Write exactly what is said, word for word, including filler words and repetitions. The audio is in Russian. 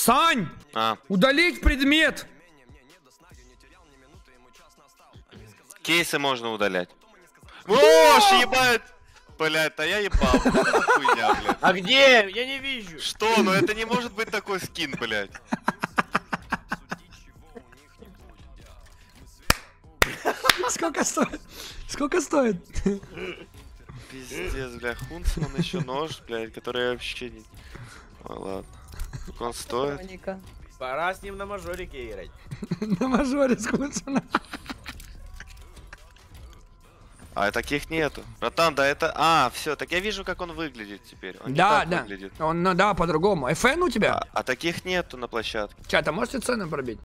Сань! А. Удалить предмет! Кейсы можно удалять. О, ебать! Блядь, а я ебал. Хуйня, блядь. А где? Я не вижу. Что? Ну это не может быть такой скин, блядь. Сколько стоит? Сколько стоит? Пиздец, бля, Хунцман еще нож, блядь, который я вообще не... Ой, ладно. Сколько он стоит? Пора с ним на мажорике играть. На мажоре скучно. А таких нету. Братан, да это... А, все, так я вижу, как он выглядит теперь. Он не Да, так да. выглядит. Он, ну да, по-другому. эф эн у тебя? А, а таких нету на площадке. Чат, а можете цены пробить?